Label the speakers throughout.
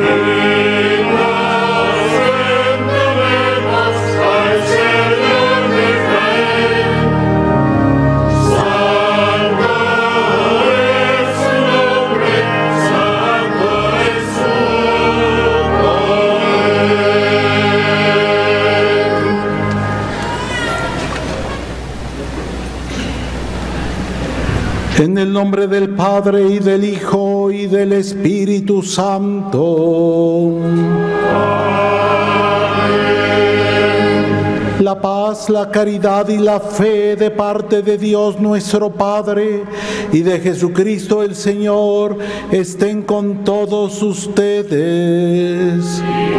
Speaker 1: En el nombre del Padre, y del Hijo, y del Espíritu Santo. Amén. La paz, la caridad y la fe de parte de Dios nuestro Padre y de Jesucristo el Señor estén con todos ustedes.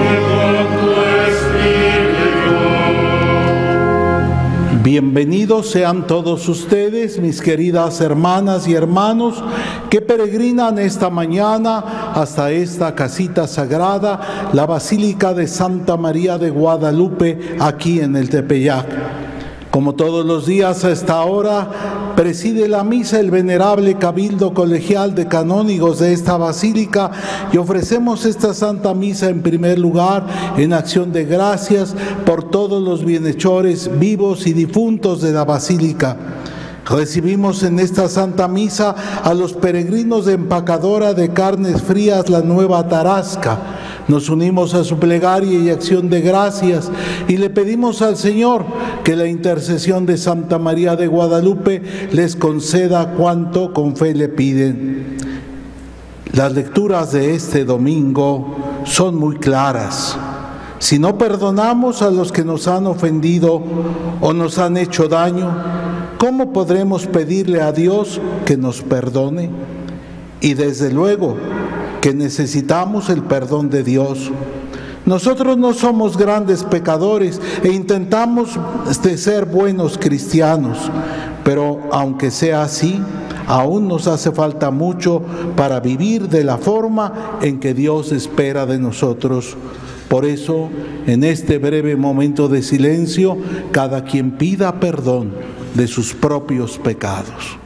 Speaker 1: Bienvenidos sean todos ustedes, mis queridas hermanas y hermanos, que peregrinan esta mañana hasta esta casita sagrada, la Basílica de Santa María de Guadalupe, aquí en el Tepeyac. Como todos los días a esta hora, preside la misa el venerable Cabildo Colegial de Canónigos de esta basílica y ofrecemos esta Santa Misa en primer lugar en acción de gracias por todos los bienhechores vivos y difuntos de la basílica. Recibimos en esta Santa Misa a los peregrinos de Empacadora de Carnes Frías La Nueva Tarasca. Nos unimos a su plegaria y acción de gracias y le pedimos al Señor que la intercesión de Santa María de Guadalupe les conceda cuanto con fe le piden. Las lecturas de este domingo son muy claras. Si no perdonamos a los que nos han ofendido o nos han hecho daño, ¿cómo podremos pedirle a Dios que nos perdone? Y desde luego que necesitamos el perdón de Dios. Nosotros no somos grandes pecadores e intentamos ser buenos cristianos, pero aunque sea así, aún nos hace falta mucho para vivir de la forma en que Dios espera de nosotros. Por eso, en este breve momento de silencio, cada quien pida perdón de sus propios pecados.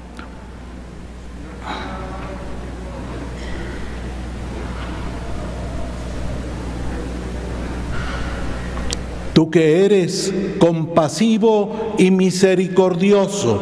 Speaker 1: Tú que eres compasivo y misericordioso,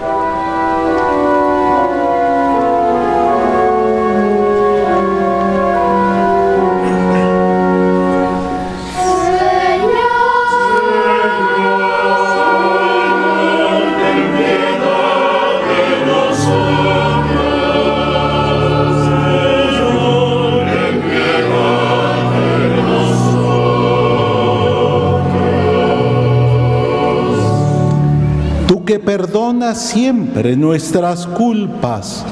Speaker 1: que perdona siempre nuestras culpas.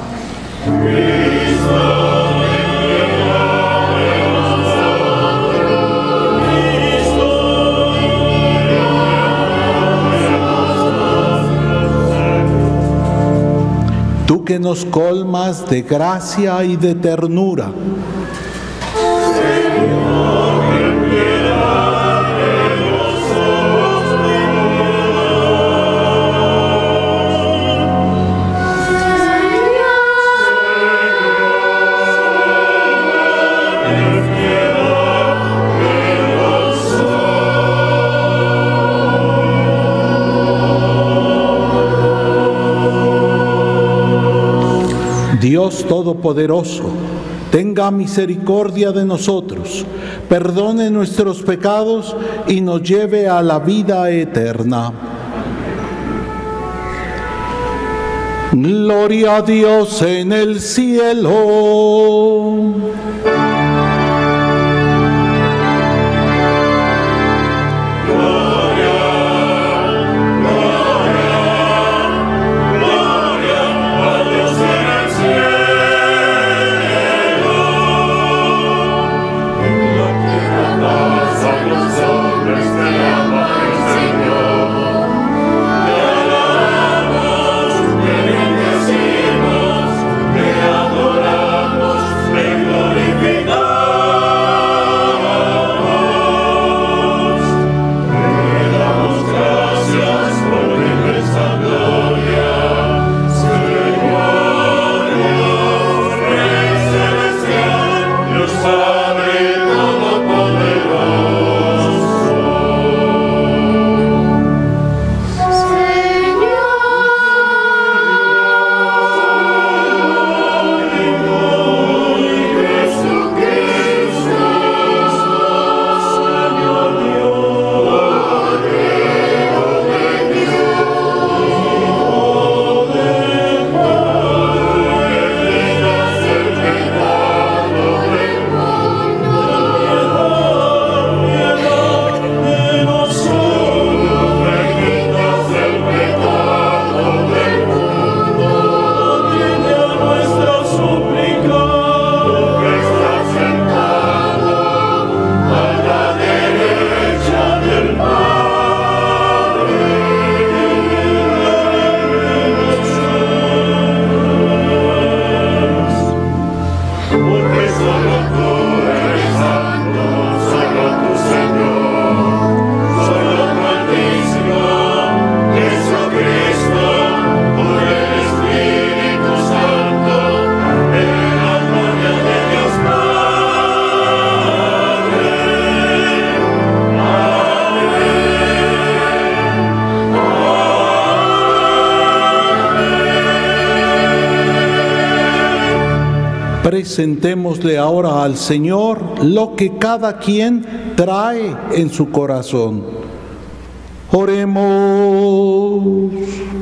Speaker 1: Tú que nos colmas de gracia y de ternura. Dios Todopoderoso, tenga misericordia de nosotros, perdone nuestros pecados y nos lleve a la vida eterna. Gloria a Dios en el cielo.
Speaker 2: Te adoramos, te glorificamos.
Speaker 1: Presentémosle ahora al Señor lo que cada quien trae en su corazón. Oremos.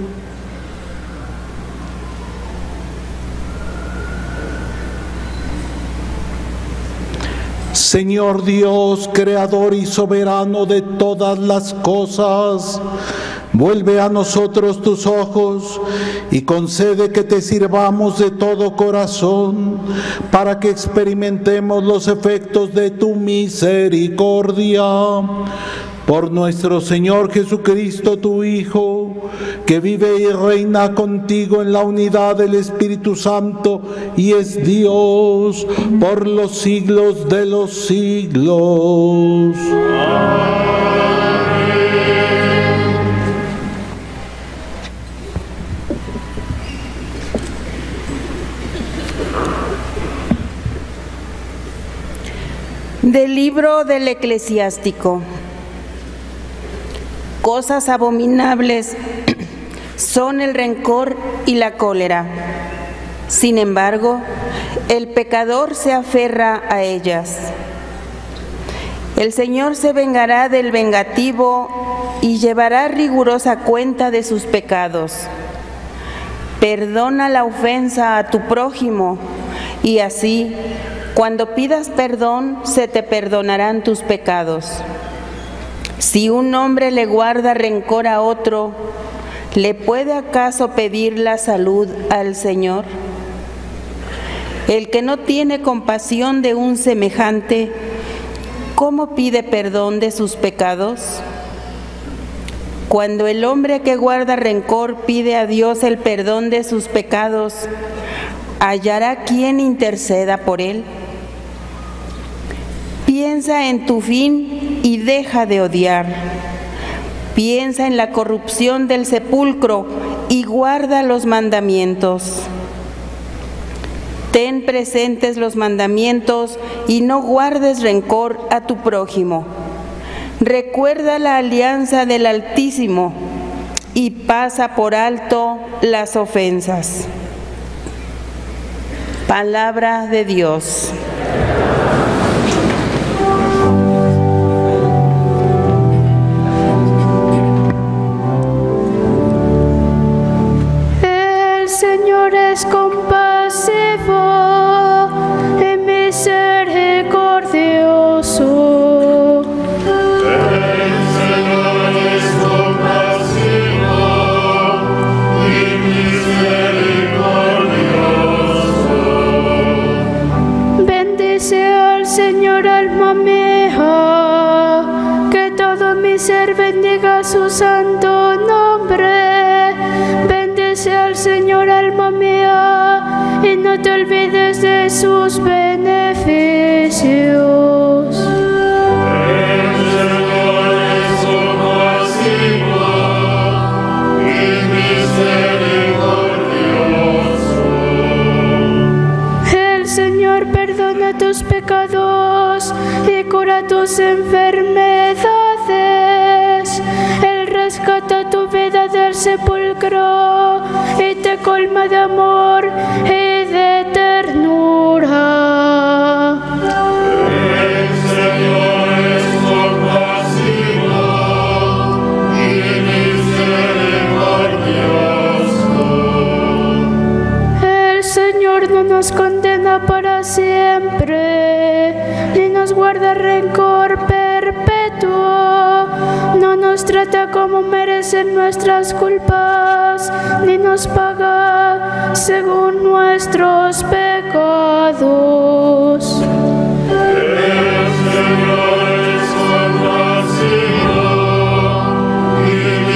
Speaker 1: Señor Dios, creador y soberano de todas las cosas, vuelve a nosotros tus ojos y concede que te sirvamos de todo corazón para que experimentemos los efectos de tu misericordia. Por nuestro Señor Jesucristo, tu Hijo, que vive y reina contigo en la unidad del Espíritu Santo y es Dios por los siglos de los siglos.
Speaker 2: Del libro del Eclesiástico. Cosas abominables son el rencor y la cólera. Sin embargo, el pecador se aferra a ellas. El Señor se vengará del vengativo y llevará rigurosa cuenta de sus pecados. Perdona la ofensa a tu prójimo y así, cuando pidas perdón, se te perdonarán tus pecados. Si un hombre le guarda rencor a otro, ¿le puede acaso pedir la salud al Señor? El que no tiene compasión de un semejante, ¿cómo pide perdón de sus pecados? Cuando el hombre que guarda rencor pide a Dios el perdón de sus pecados, ¿hallará quien interceda por él? Piensa en tu fin y deja de odiar. Piensa en la corrupción del sepulcro y guarda los mandamientos. Ten presentes los mandamientos y no guardes rencor a tu prójimo. Recuerda la alianza del Altísimo y pasa por alto las ofensas. Palabra de Dios.
Speaker 3: Es compasivo y misericordioso.
Speaker 4: El Señor es compasivo y misericordioso.
Speaker 3: Bendice al Señor, alma mía, que todo mi ser bendiga su santo nombre. Bendice al Señor, alma mía, y no te olvides de sus beneficios.
Speaker 4: El Señor es compasivo y misericordioso.
Speaker 3: El Señor perdona tus pecados y cura tus enfermedades. Él rescata tu vida del sepulcro y te colma de amor y de ternura.
Speaker 4: El Señor es compasivo y misericordioso.
Speaker 3: El Señor no nos condena para siempre, ni nos guarda rencor perpetuo. No nos trata como merecen nuestras culpas, ni nos paga según nuestros pecados.
Speaker 4: El Señor es compasivo y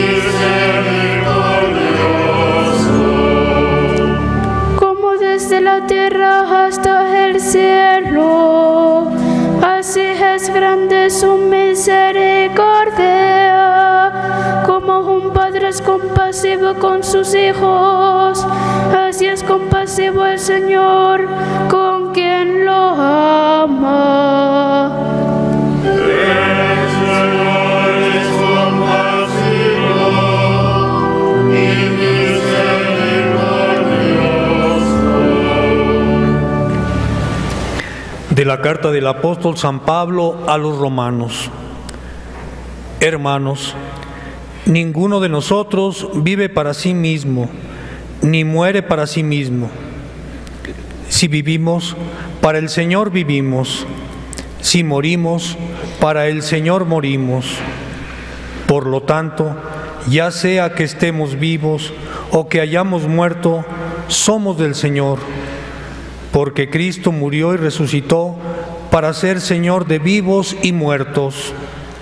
Speaker 4: misericordioso.
Speaker 3: Como desde la tierra hasta el cielo, así es grande su misericordia. Como un padre es compasivo con sus hijos, así es compasivo el Señor con quien lo ama.
Speaker 4: El Señor es compasivo y misericordioso.
Speaker 5: la carta del apóstol San Pablo a los romanos. Hermanos, ninguno de nosotros vive para sí mismo, ni muere para sí mismo. Si vivimos, para el Señor vivimos. Si morimos, para el Señor morimos. Por lo tanto, ya sea que estemos vivos o que hayamos muerto, somos del Señor, porque Cristo murió y resucitó para ser Señor de vivos y muertos.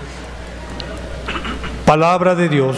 Speaker 5: Palabra de Dios.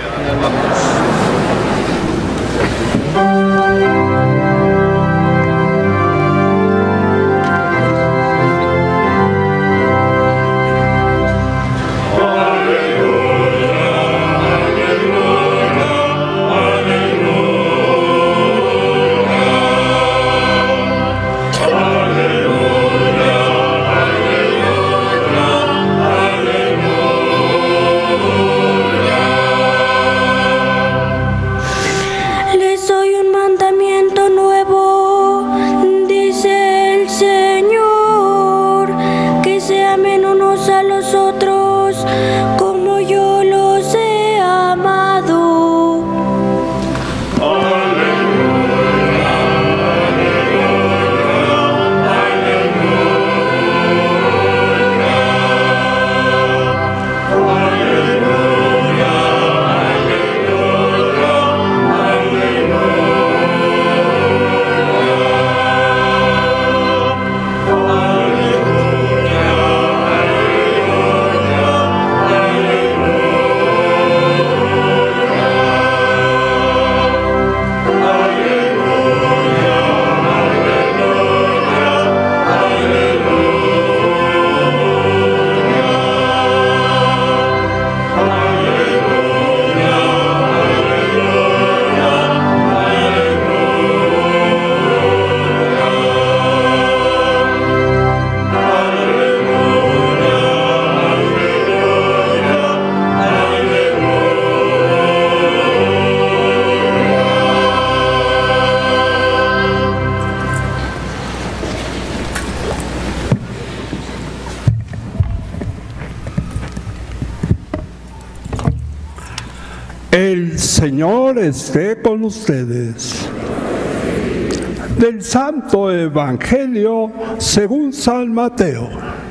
Speaker 6: El Señor esté con ustedes. Del Santo Evangelio según San Mateo.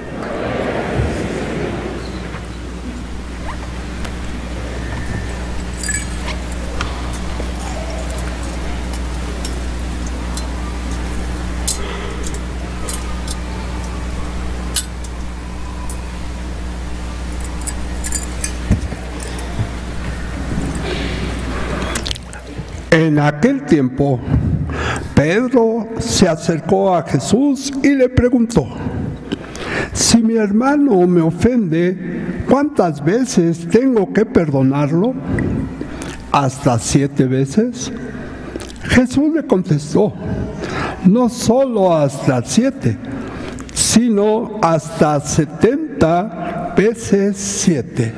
Speaker 6: En aquel tiempo, Pedro se acercó a Jesús y le preguntó: si mi hermano me ofende, ¿cuántas veces tengo que perdonarlo? ¿Hasta 7 veces? Jesús le contestó: no solo hasta 7, sino hasta 70 veces 7.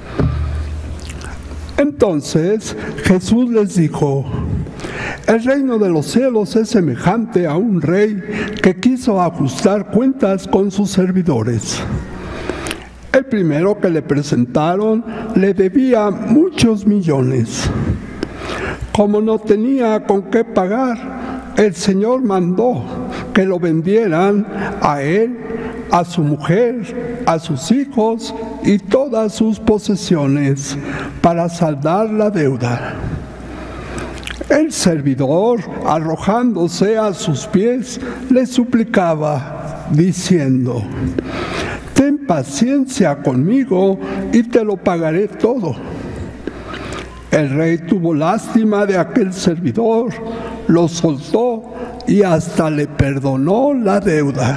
Speaker 6: Entonces Jesús les dijo: el reino de los cielos es semejante a un rey que quiso ajustar cuentas con sus servidores. El primero que le presentaron le debía muchos millones. Como no tenía con qué pagar, el Señor mandó que lo vendieran a él, a su mujer, a sus hijos y todas sus posesiones para saldar la deuda. El servidor, arrojándose a sus pies, le suplicaba, diciendo: ten paciencia conmigo y te lo pagaré todo. El rey tuvo lástima de aquel servidor, lo soltó y hasta le perdonó la deuda.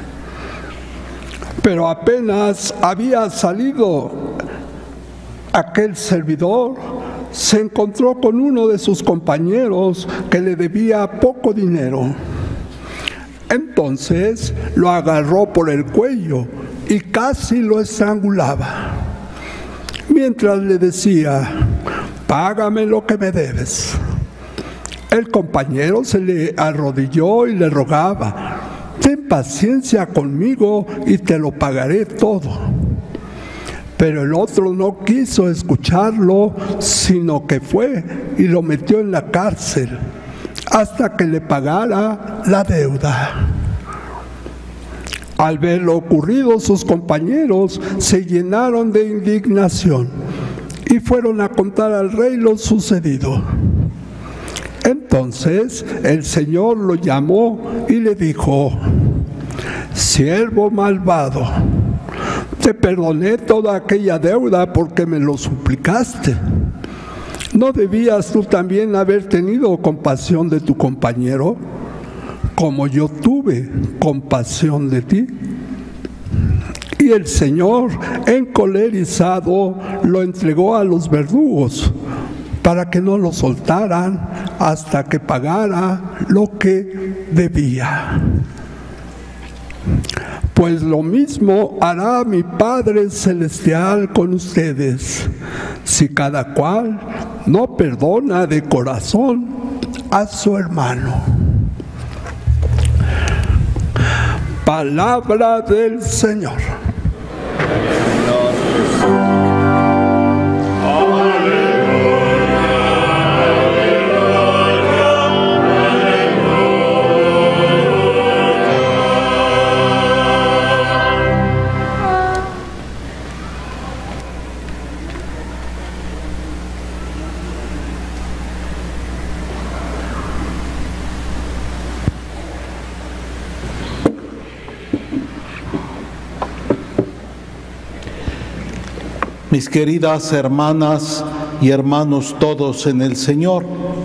Speaker 6: Pero apenas había salido aquel servidor, se encontró con uno de sus compañeros que le debía poco dinero. Entonces lo agarró por el cuello y casi lo estrangulaba, mientras le decía: págame lo que me debes. El compañero se le arrodilló y le rogaba: ten paciencia conmigo y te lo pagaré todo. Pero el otro no quiso escucharlo, sino que fue y lo metió en la cárcel hasta que le pagara la deuda. Al ver lo ocurrido, sus compañeros se llenaron de indignación y fueron a contar al rey lo sucedido. Entonces el Señor lo llamó y le dijo: siervo malvado, te perdoné toda aquella deuda porque me lo suplicaste. ¿No debías tú también haber tenido compasión de tu compañero, como yo tuve compasión de ti? Y el Señor, encolerizado, lo entregó a los verdugos para que no lo soltaran hasta que pagara lo que debía. Pues lo mismo hará mi Padre Celestial con ustedes, si cada cual no perdona de corazón a su hermano. Palabra del Señor.
Speaker 1: Mis queridas hermanas y hermanos todos en el Señor,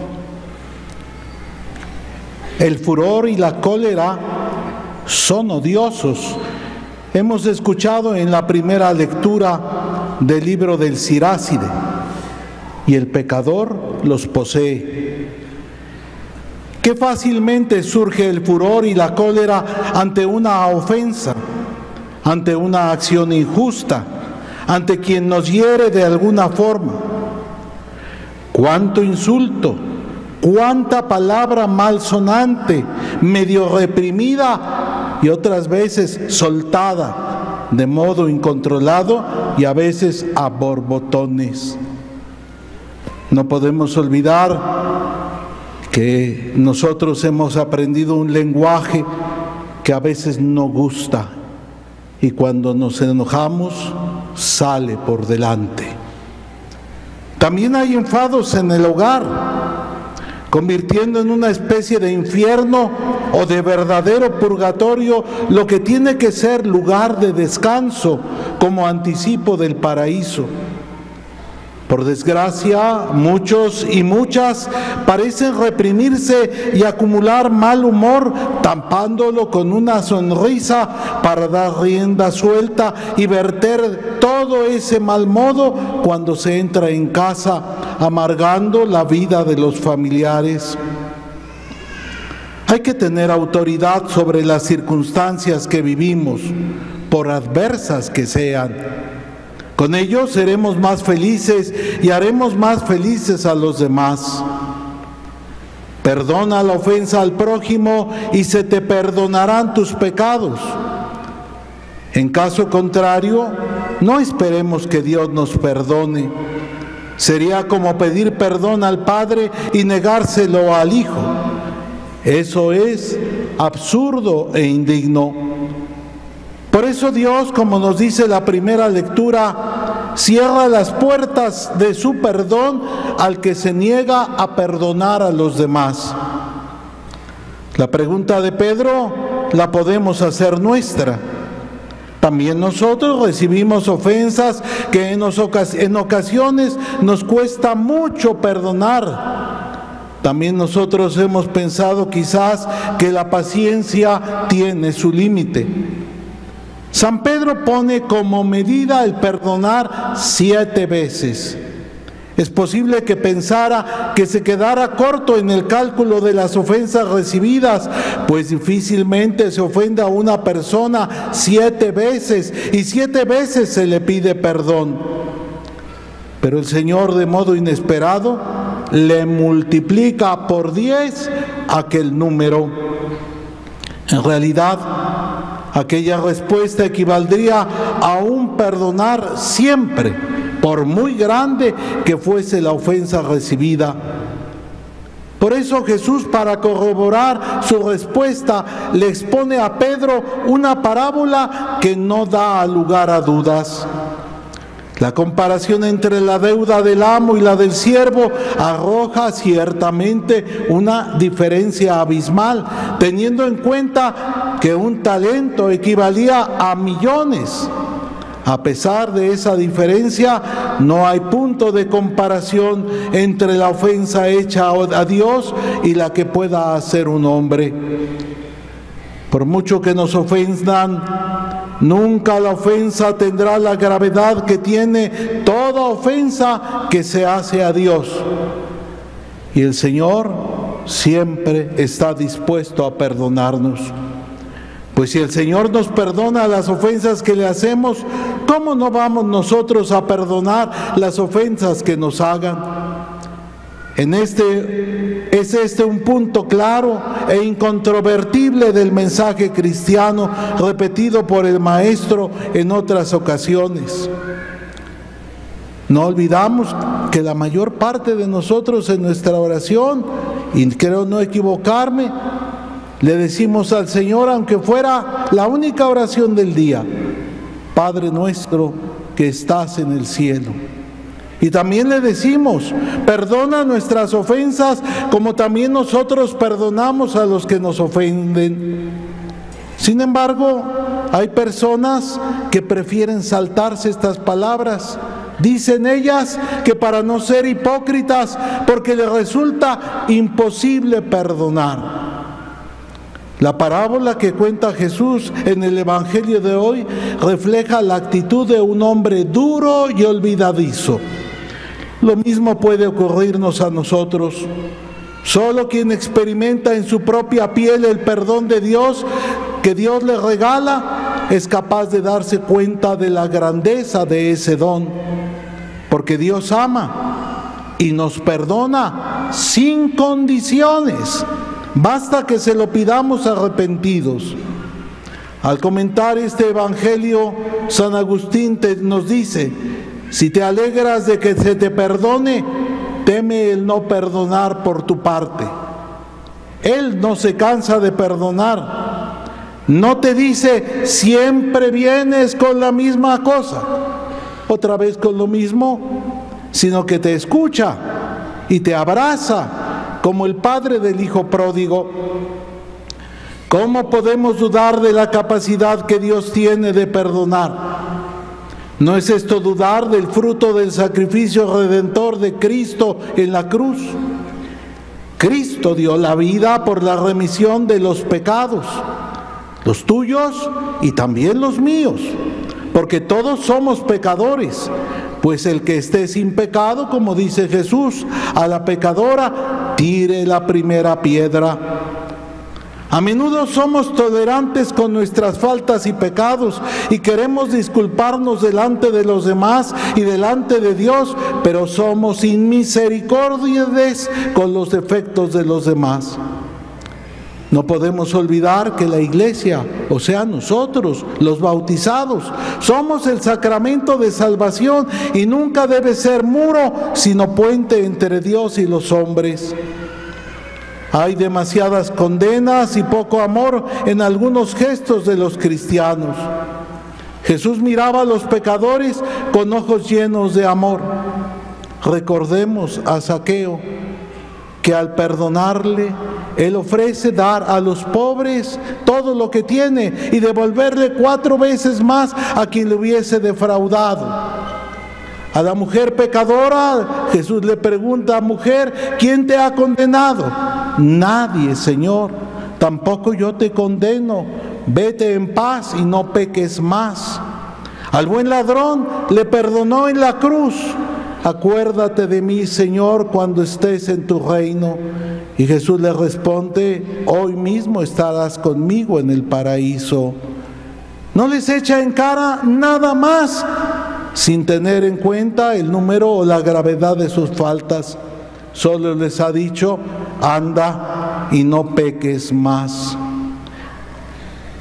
Speaker 1: el furor y la cólera son odiosos. Hemos escuchado en la primera lectura del libro del Siráside, y el pecador los posee. Qué fácilmente surge el furor y la cólera ante una ofensa, ante una acción injusta, ante quien nos hiere de alguna forma. Cuánto insulto, cuánta palabra malsonante, medio reprimida y otras veces soltada de modo incontrolado y a veces a borbotones. No podemos olvidar que nosotros hemos aprendido un lenguaje que a veces no gusta, y cuando nos enojamos sale por delante. También hay enfados en el hogar, convirtiendo en una especie de infierno o de verdadero purgatorio lo que tiene que ser lugar de descanso como anticipo del paraíso. Por desgracia, muchos y muchas parecen reprimirse y acumular mal humor, tampándolo con una sonrisa para dar rienda suelta y verter todo ese mal modo cuando se entra en casa, amargando la vida de los familiares. Hay que tener autoridad sobre las circunstancias que vivimos, por adversas que sean. Con ello seremos más felices y haremos más felices a los demás. Perdona la ofensa al prójimo y se te perdonarán tus pecados. En caso contrario, no esperemos que Dios nos perdone. Sería como pedir perdón al Padre y negárselo al Hijo. Eso es absurdo e indigno. Por eso Dios, como nos dice la primera lectura, cierra las puertas de su perdón al que se niega a perdonar a los demás. La pregunta de Pedro la podemos hacer nuestra. También nosotros recibimos ofensas que en ocasiones nos cuesta mucho perdonar. También nosotros hemos pensado quizás que la paciencia tiene su límite. San Pedro pone como medida el perdonar 7 veces. Es posible que pensara que se quedara corto en el cálculo de las ofensas recibidas, pues difícilmente se ofende a una persona 7 veces y 7 veces se le pide perdón. Pero el Señor, de modo inesperado, le multiplica por 10 aquel número. En realidad, Aquella respuesta equivaldría a un perdonar siempre, por muy grande que fuese la ofensa recibida. Por eso Jesús, para corroborar su respuesta, le expone a Pedro una parábola que no da lugar a dudas. La comparación entre la deuda del amo y la del siervo arroja ciertamente una diferencia abismal, teniendo en cuenta que un talento equivalía a millones. A pesar de esa diferencia, no hay punto de comparación entre la ofensa hecha a Dios y la que pueda hacer un hombre. Por mucho que nos ofendan, nunca la ofensa tendrá la gravedad que tiene toda ofensa que se hace a Dios. Y el Señor siempre está dispuesto a perdonarnos. Pues si el Señor nos perdona las ofensas que le hacemos, ¿cómo no vamos nosotros a perdonar las ofensas que nos hagan? Es este un punto claro e incontrovertible del mensaje cristiano repetido por el Maestro en otras ocasiones. No olvidamos que la mayor parte de nosotros en nuestra oración, y creo no equivocarme, le decimos al Señor, aunque fuera la única oración del día: Padre nuestro que estás en el cielo. Y también le decimos: perdona nuestras ofensas como también nosotros perdonamos a los que nos ofenden. Sin embargo, hay personas que prefieren saltarse estas palabras. Dicen ellas que para no ser hipócritas, porque les resulta imposible perdonar. La parábola que cuenta Jesús en el Evangelio de hoy refleja la actitud de un hombre duro y olvidadizo. Lo mismo puede ocurrirnos a nosotros. Solo quien experimenta en su propia piel el perdón de Dios que Dios le regala es capaz de darse cuenta de la grandeza de ese don. Porque Dios ama y nos perdona sin condiciones. Basta que se lo pidamos arrepentidos. Al comentar este Evangelio, San Agustín nos dice: si te alegras de que se te perdone, teme el no perdonar por tu parte. Él no se cansa de perdonar. No te dice: siempre vienes con la misma cosa, otra vez con lo mismo, sino que te escucha y te abraza, como el padre del hijo pródigo. ¿Cómo podemos dudar de la capacidad que Dios tiene de perdonar? ¿No es esto dudar del fruto del sacrificio redentor de Cristo en la cruz? Cristo dio la vida por la remisión de los pecados, los tuyos y también los míos, porque todos somos pecadores. Pues el que esté sin pecado, como dice Jesús, a la pecadora tire la primera piedra. A menudo somos tolerantes con nuestras faltas y pecados y queremos disculparnos delante de los demás y delante de Dios, pero somos inmisericordias con los defectos de los demás. No podemos olvidar que la Iglesia, o sea nosotros, los bautizados, somos el sacramento de salvación y nunca debe ser muro, sino puente entre Dios y los hombres. Hay demasiadas condenas y poco amor en algunos gestos de los cristianos. Jesús miraba a los pecadores con ojos llenos de amor. Recordemos a Zaqueo, que al perdonarle, él ofrece dar a los pobres todo lo que tiene y devolverle 4 veces más a quien le hubiese defraudado. A la mujer pecadora, Jesús le pregunta: mujer, ¿quién te ha condenado? Nadie, Señor, tampoco yo te condeno. Vete en paz y no peques más. Al buen ladrón le perdonó en la cruz: acuérdate de mí, Señor, cuando estés en tu reino. Y Jesús le responde: hoy mismo estarás conmigo en el paraíso. No les echa en cara nada más, sin tener en cuenta el número o la gravedad de sus faltas. Solo les ha dicho: anda y no peques más.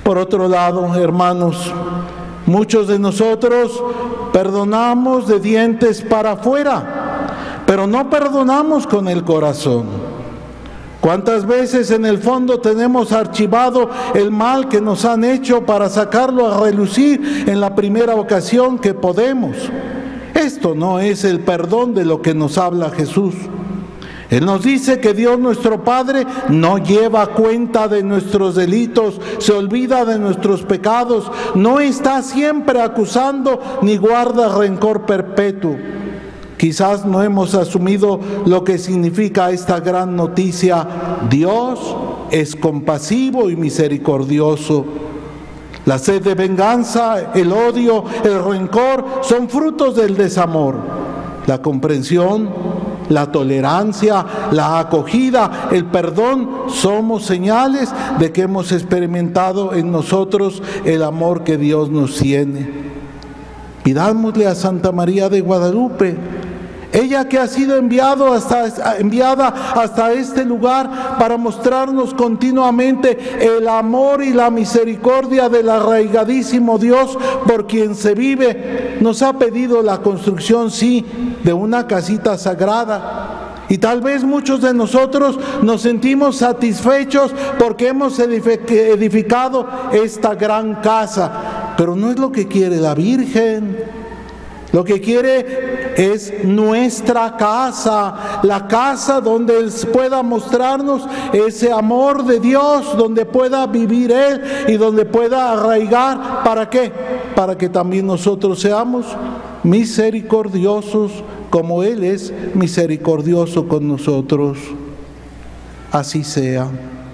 Speaker 1: Por otro lado, hermanos, muchos de nosotros perdonamos de dientes para afuera, pero no perdonamos con el corazón. ¿Cuántas veces en el fondo tenemos archivado el mal que nos han hecho para sacarlo a relucir en la primera ocasión que podemos? Esto no es el perdón de lo que nos habla Jesús. Él nos dice que Dios nuestro Padre no lleva cuenta de nuestros delitos, se olvida de nuestros pecados, no está siempre acusando ni guarda rencor perpetuo. Quizás no hemos asumido lo que significa esta gran noticia. Dios es compasivo y misericordioso. La sed de venganza, el odio, el rencor son frutos del desamor. La comprensión, la tolerancia, la acogida, el perdón somos señales de que hemos experimentado en nosotros el amor que Dios nos tiene. Pidámosle a Santa María de Guadalupe, ella que ha sido enviada hasta este lugar para mostrarnos continuamente el amor y la misericordia del arraigadísimo Dios por quien se vive, nos ha pedido la construcción, sí, de una casita sagrada. Y tal vez muchos de nosotros nos sentimos satisfechos porque hemos edificado esta gran casa, pero no es lo que quiere la Virgen. Lo que quiere es nuestra casa, la casa donde Él pueda mostrarnos ese amor de Dios, donde pueda vivir Él y donde pueda arraigar. ¿Para qué? Para que también nosotros seamos misericordiosos como Él es misericordioso con nosotros. Así sea.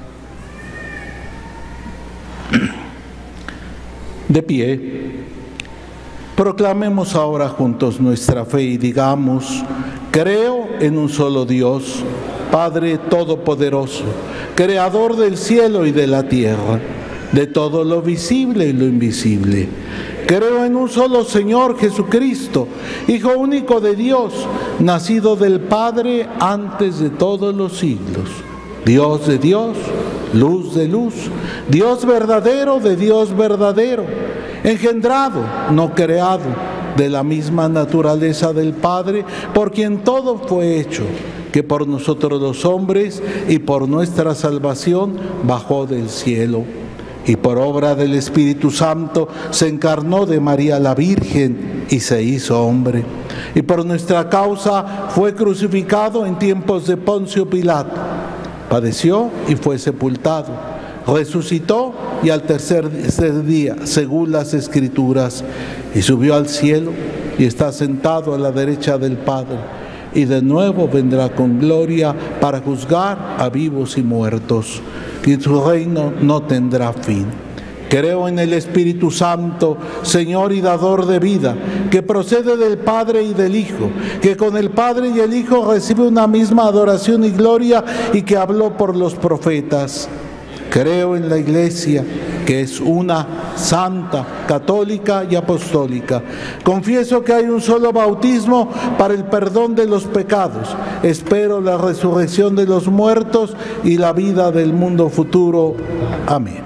Speaker 1: De pie. Proclamemos ahora juntos nuestra fe y digamos: creo en un solo Dios, Padre Todopoderoso, Creador del cielo y de la tierra, de todo lo visible y lo invisible. Creo en un solo Señor Jesucristo, Hijo único de Dios, nacido del Padre antes de todos los siglos, Dios de Dios, luz de luz, Dios verdadero de Dios verdadero, engendrado, no creado, de la misma naturaleza del Padre, por quien todo fue hecho, que por nosotros los hombres y por nuestra salvación bajó del cielo, y por obra del Espíritu Santo se encarnó de María la Virgen y se hizo hombre, y por nuestra causa fue crucificado en tiempos de Poncio Pilato, padeció y fue sepultado, resucitó y al tercer día, según las Escrituras, y subió al cielo y está sentado a la derecha del Padre, y de nuevo vendrá con gloria para juzgar a vivos y muertos, y su reino no tendrá fin. Creo en el Espíritu Santo, Señor y dador de vida, que procede del Padre y del Hijo, que con el Padre y el Hijo recibe una misma adoración y gloria y que habló por los profetas. Creo en la Iglesia, que es una, santa, católica y apostólica. Confieso que hay un solo bautismo para el perdón de los pecados. Espero la resurrección de los muertos y la vida del mundo futuro. Amén.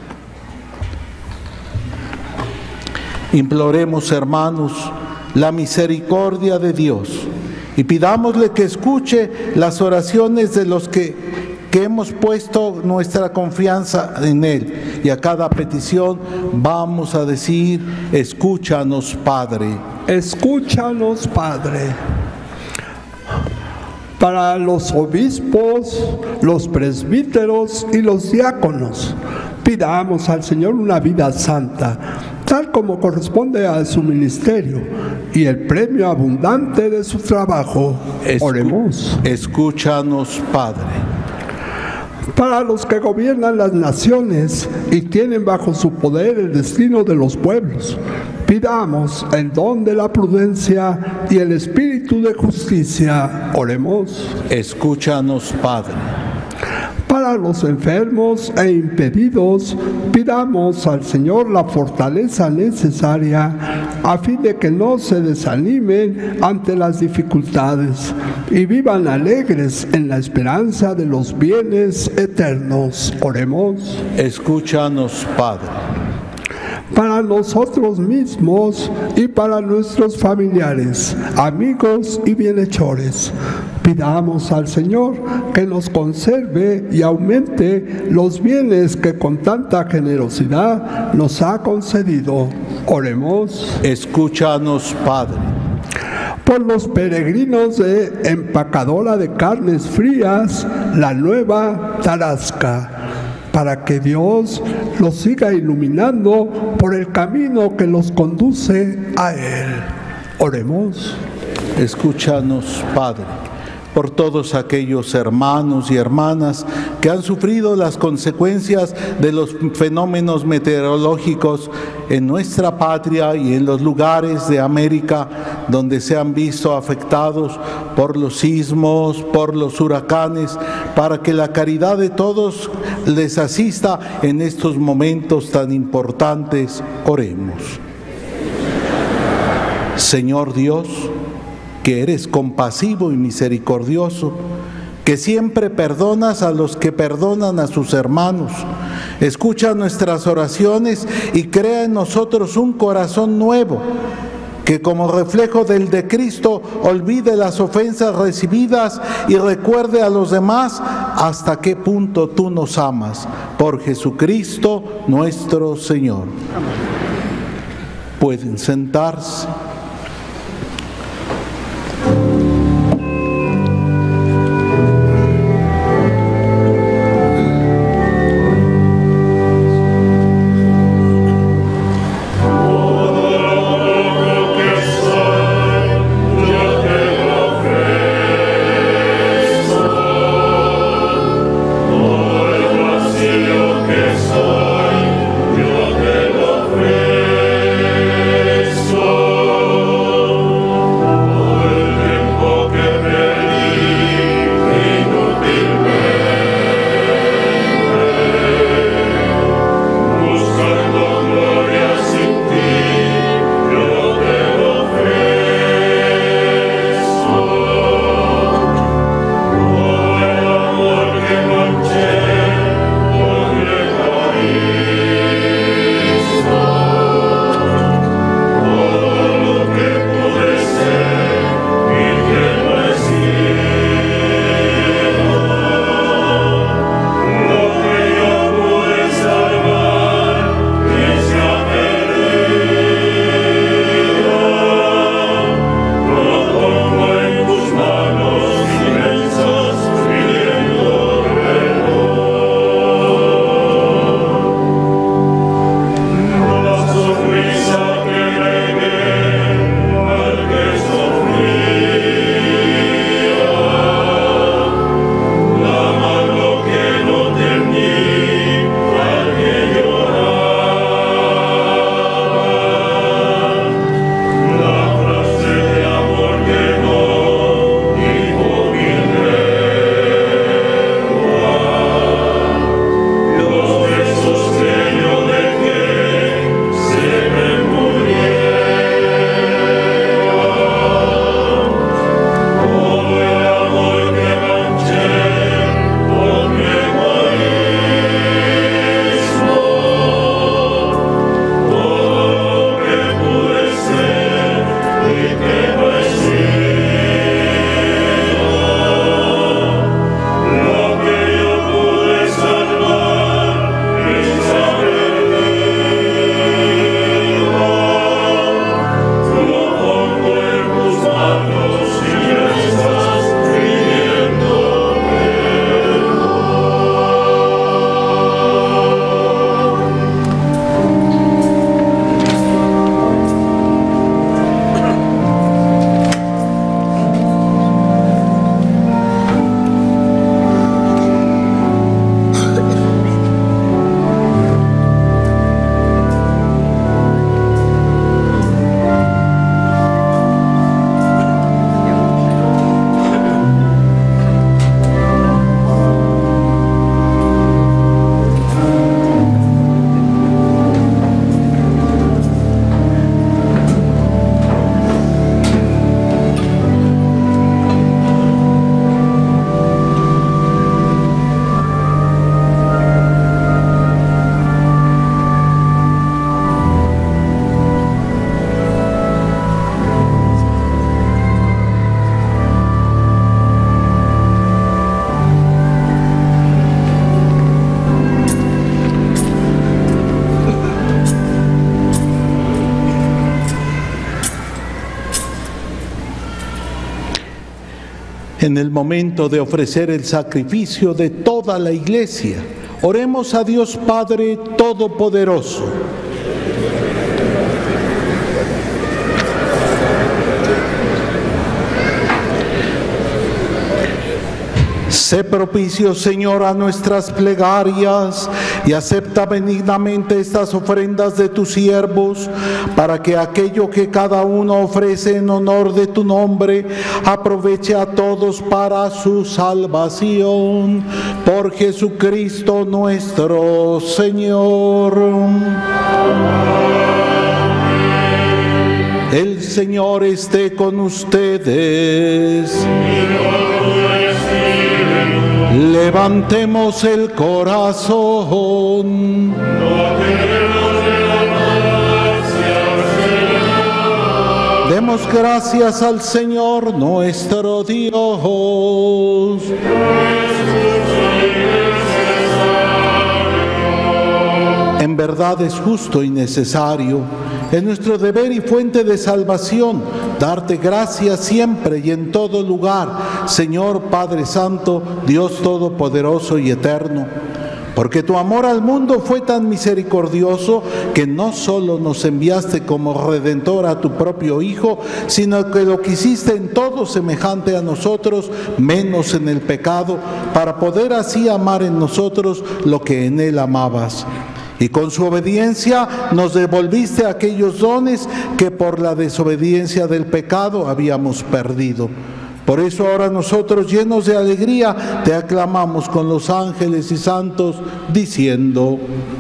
Speaker 1: Imploremos, hermanos, la misericordia de Dios y pidámosle que escuche las oraciones de los que hemos puesto nuestra confianza en Él. Y a cada petición vamos a decir: escúchanos, Padre.
Speaker 6: Escúchanos, Padre. Para los obispos, los presbíteros y los diáconos, pidamos al Señor una vida santa, tal como corresponde a su ministerio, y el premio abundante de su trabajo. Oremos.
Speaker 1: Escúchanos, Padre.
Speaker 6: Para los que gobiernan las naciones y tienen bajo su poder el destino de los pueblos, pidamos el don de la prudencia y el espíritu de justicia. Oremos.
Speaker 1: Escúchanos, Padre.
Speaker 6: Para los enfermos e impedidos, pidamos al Señor la fortaleza necesaria a fin de que no se desanimen ante las dificultades y vivan alegres en la esperanza de los bienes eternos. Oremos.
Speaker 1: Escúchanos, Padre.
Speaker 6: Para nosotros mismos y para nuestros familiares, amigos y bienhechores, pidamos al Señor que nos conserve y aumente los bienes que con tanta generosidad nos ha concedido. Oremos.
Speaker 1: Escúchanos, Padre.
Speaker 6: Por los peregrinos de Empacadora de Carnes Frías, la Nueva Tarasca, para que Dios los siga iluminando por el camino que los conduce a Él. Oremos.
Speaker 1: Escúchanos, Padre, por todos aquellos hermanos y hermanas que han sufrido las consecuencias de los fenómenos meteorológicos en nuestra patria y en los lugares de América donde se han visto afectados por los sismos, por los huracanes, para que la caridad de todos les asista en estos momentos tan importantes. Oremos. Señor Dios, que eres compasivo y misericordioso, que siempre perdonas a los que perdonan a sus hermanos, escucha nuestras oraciones y crea en nosotros un corazón nuevo, que como reflejo del de Cristo olvide las ofensas recibidas y recuerde a los demás hasta qué punto tú nos amas. Por Jesucristo nuestro Señor. Pueden sentarse.
Speaker 4: Yo te lo ofrezco.
Speaker 1: En el momento de ofrecer el sacrificio de toda la Iglesia, oremos a Dios Padre Todopoderoso. Sé propicio, Señor, a nuestras plegarias y acepta benignamente estas ofrendas de tus siervos, para que aquello que cada uno ofrece en honor de tu nombre aproveche a todos para su salvación. Por Jesucristo nuestro Señor. El Señor esté con ustedes. Levantemos el corazón. Demos gracias al Señor nuestro Dios. En verdad es justo y necesario, es nuestro deber y fuente de salvación, darte gracias siempre y en todo lugar, Señor Padre Santo, Dios Todopoderoso y Eterno, porque tu amor al mundo fue tan misericordioso que no solo nos enviaste como Redentor a tu propio Hijo, sino que lo quisiste en todo semejante a nosotros, menos en el pecado, para poder así amar en nosotros lo que en Él amabas. Y con su obediencia nos devolviste aquellos dones que por la desobediencia del pecado habíamos perdido. Por eso ahora nosotros, llenos de alegría, te aclamamos con los ángeles y santos, diciendo: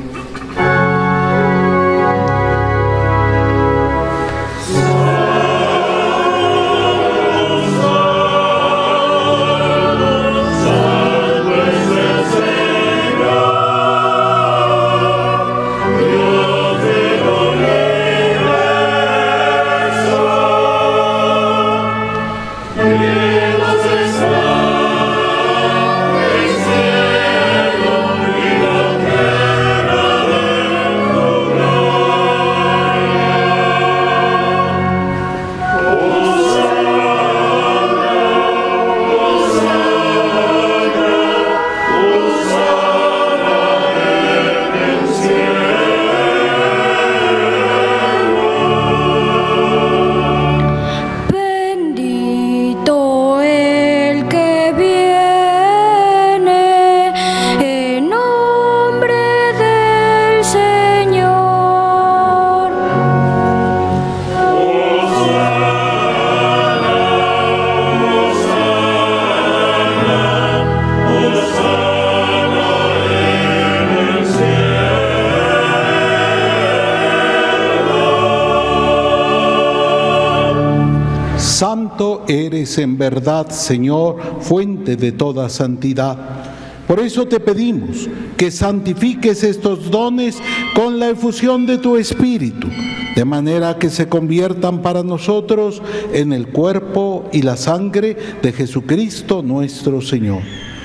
Speaker 1: Santo eres en verdad, Señor, fuente de toda santidad. Por eso te pedimos que santifiques estos dones con la efusión de tu Espíritu, de manera que se conviertan para nosotros en el cuerpo y la sangre de Jesucristo nuestro Señor,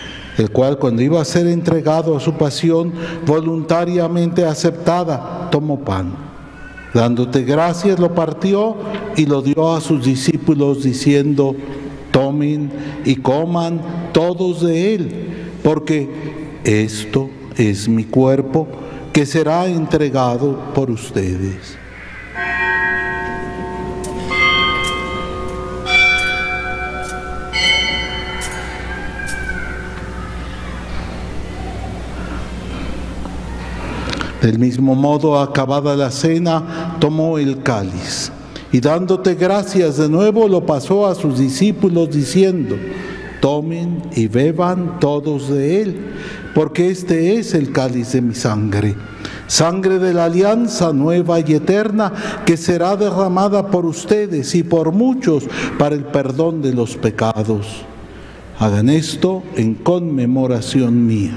Speaker 1: el cual, cuando iba a ser entregado a su pasión voluntariamente aceptada, tomó pan. Dándote gracias, lo partió y lo dio a sus discípulos, diciendo: tomen y coman todos de él, porque esto es mi cuerpo, que será entregado por ustedes. Del mismo modo, acabada la cena, tomó el cáliz y, dándote gracias de nuevo, lo pasó a sus discípulos diciendo: tomen y beban todos de él, porque este es el cáliz de mi sangre, sangre de la alianza nueva y eterna, que será derramada por ustedes y por muchos para el perdón de los pecados. Hagan esto en conmemoración mía.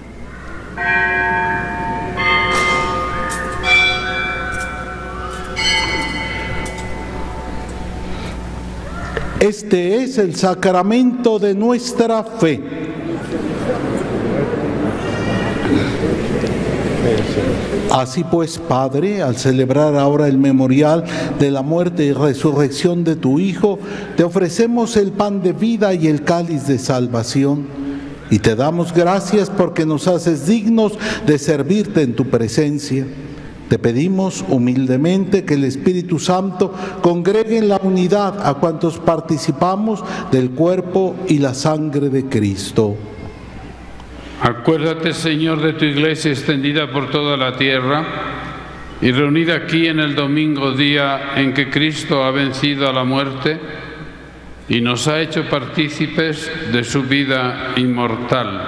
Speaker 1: Este es el sacramento de nuestra fe. Así pues, Padre, al celebrar ahora el memorial de la muerte y resurrección de tu Hijo, te ofrecemos el pan de vida y el cáliz de salvación, y te damos gracias porque nos haces dignos de servirte en tu presencia. Te pedimos humildemente que el Espíritu Santo congregue en la unidad a cuantos participamos del cuerpo y la sangre de Cristo.
Speaker 7: Acuérdate, Señor, de tu Iglesia extendida por toda la tierra y reunida aquí en el domingo, día en que Cristo ha vencido a la muerte y nos ha hecho partícipes de su vida inmortal.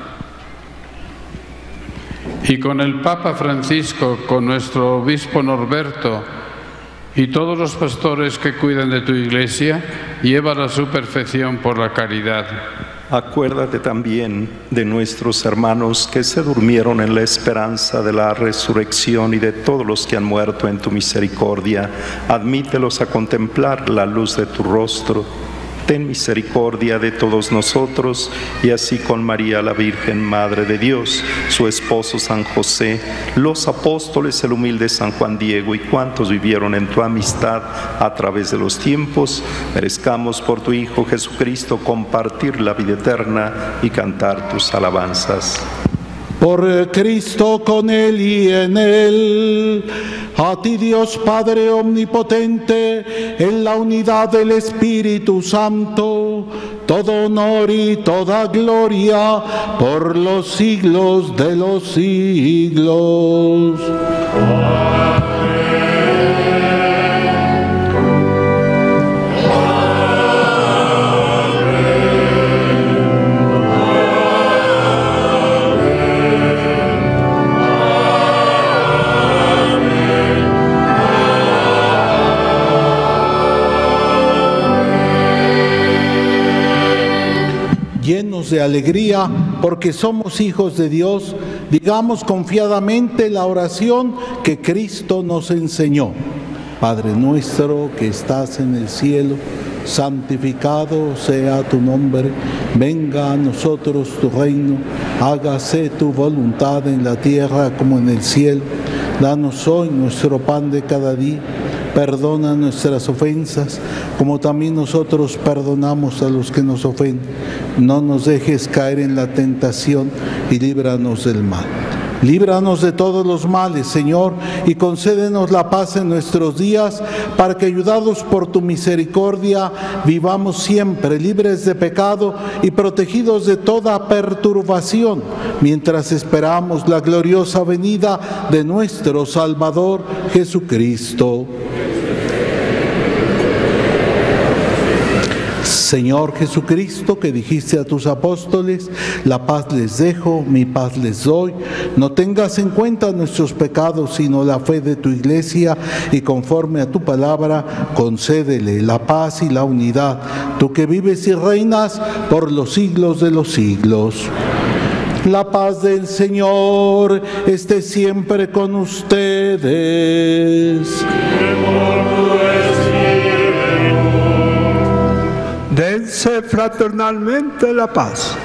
Speaker 7: Y con el Papa Francisco, con nuestro obispo Norberto y todos los pastores que cuidan de tu Iglesia, llévala a su perfección por la caridad.
Speaker 8: Acuérdate también de nuestros hermanos que se durmieron en la esperanza de la resurrección y de todos los que han muerto en tu misericordia. Admítelos a contemplar la luz de tu rostro. Ten misericordia de todos nosotros y así con María la Virgen, Madre de Dios, su esposo San José, los apóstoles, el humilde San Juan Diego y cuantos vivieron en tu amistad a través de los tiempos, merezcamos por tu Hijo Jesucristo compartir la vida eterna y cantar tus alabanzas.
Speaker 1: Por Cristo, con Él y en Él, a ti Dios Padre Omnipotente, en la unidad del Espíritu Santo, todo honor y toda gloria por los siglos de los siglos. Llenos de alegría porque somos hijos de Dios, digamos confiadamente la oración que Cristo nos enseñó. Padre nuestro que estás en el cielo, santificado sea tu nombre, venga a nosotros tu reino, hágase tu voluntad en la tierra como en el cielo. Danos hoy nuestro pan de cada día. Perdona nuestras ofensas, como también nosotros perdonamos a los que nos ofenden. No nos dejes caer en la tentación y líbranos del mal. Líbranos de todos los males, Señor, y concédenos la paz en nuestros días, para que, ayudados por tu misericordia, vivamos siempre libres de pecado y protegidos de toda perturbación, mientras esperamos la gloriosa venida de nuestro Salvador Jesucristo. Señor Jesucristo, que dijiste a tus apóstoles, la paz les dejo, mi paz les doy, no tengas en cuenta nuestros pecados, sino la fe de tu Iglesia, y conforme a tu palabra, concédele la paz y la unidad, tú que vives y reinas por los siglos de los siglos. La paz del Señor esté siempre con ustedes.
Speaker 6: Dense fraternalmente la paz.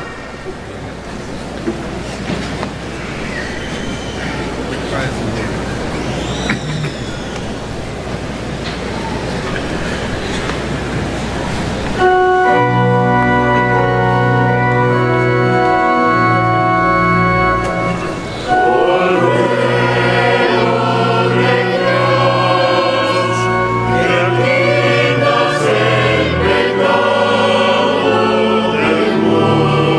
Speaker 4: Del mundo.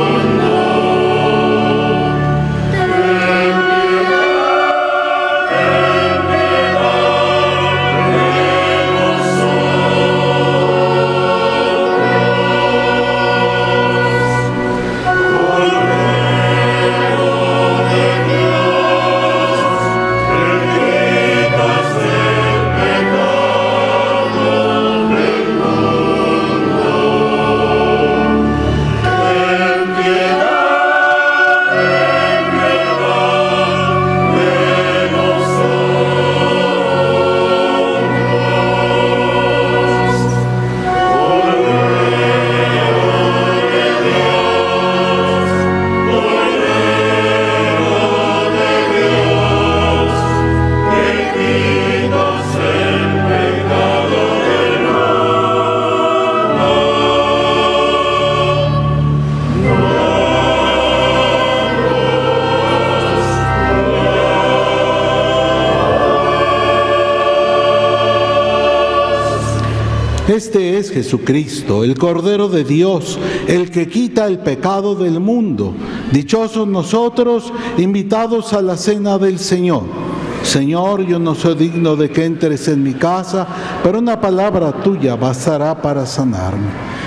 Speaker 1: Este es Jesucristo, el Cordero de Dios, el que quita el pecado del mundo. Dichosos nosotros, invitados a la cena del Señor. Señor, yo no soy digno de que entres en mi casa, pero una palabra tuya bastará para sanarme.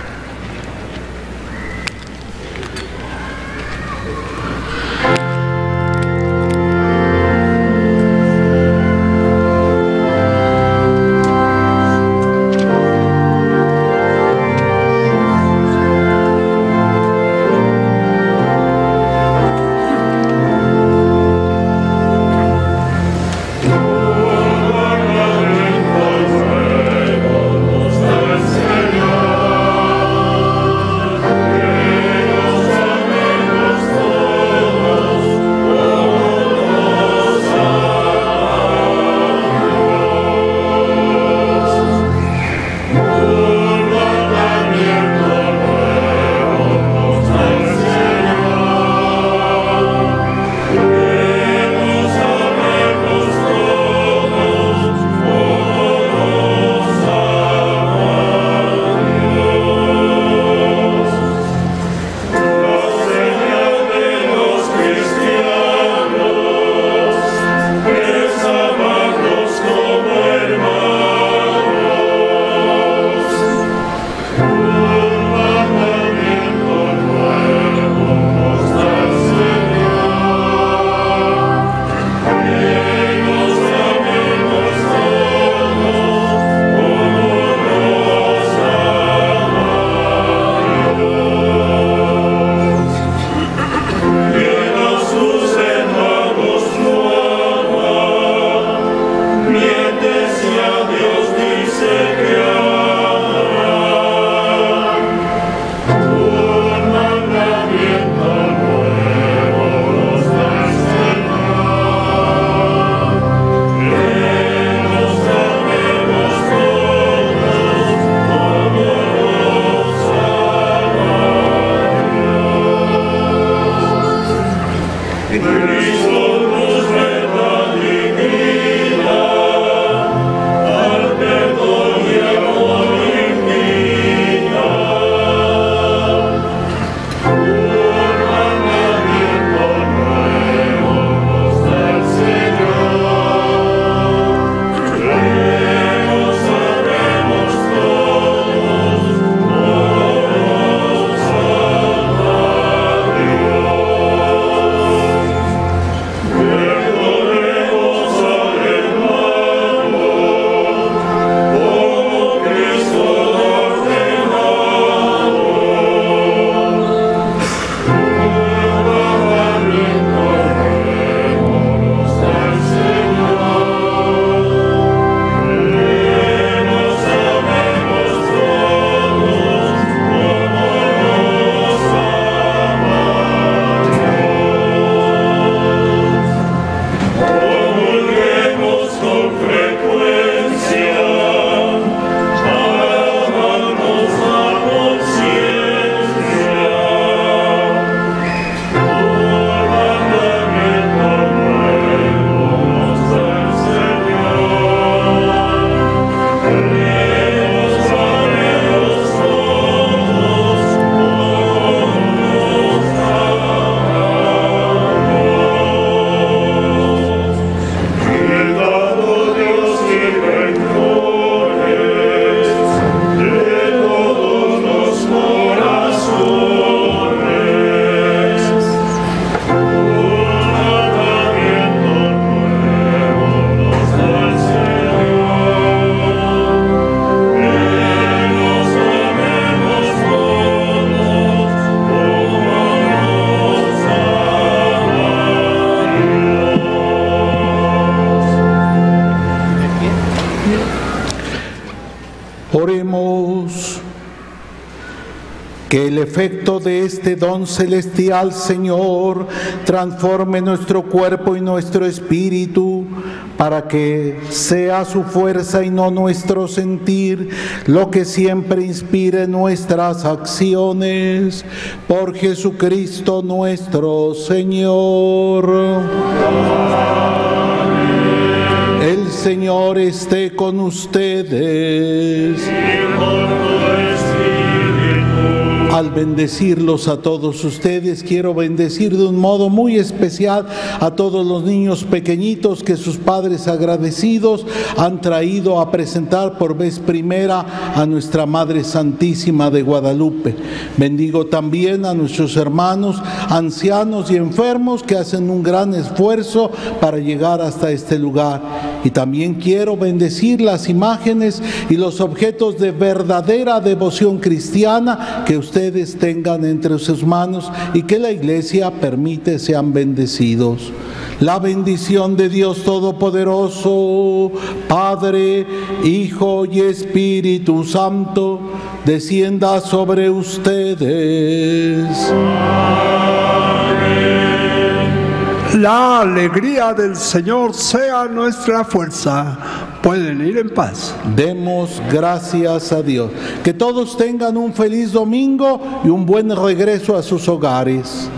Speaker 1: Oremos. Que el efecto de este don celestial, Señor, transforme nuestro cuerpo y nuestro espíritu, para que sea su fuerza y no nuestro sentir lo que siempre inspire nuestras acciones. Por Jesucristo nuestro Señor. Amén. El Señor esté con ustedes. Al bendecirlos a todos ustedes, quiero bendecir de un modo muy especial a todos los niños pequeñitos que sus padres agradecidos han traído a presentar por vez primera a nuestra Madre Santísima de Guadalupe. Bendigo también a nuestros hermanos ancianos y enfermos que hacen un gran esfuerzo para llegar hasta este lugar. Y también quiero bendecir las imágenes y los objetos de verdadera devoción cristiana que ustedes tengan entre sus manos y que la Iglesia permite sean bendecidos. La bendición de Dios Todopoderoso, Padre, Hijo y Espíritu Santo, descienda sobre ustedes.
Speaker 6: La alegría del Señor sea nuestra fuerza. Pueden ir en paz.
Speaker 1: Demos gracias a Dios. Que todos tengan un feliz domingo y un buen regreso a sus hogares.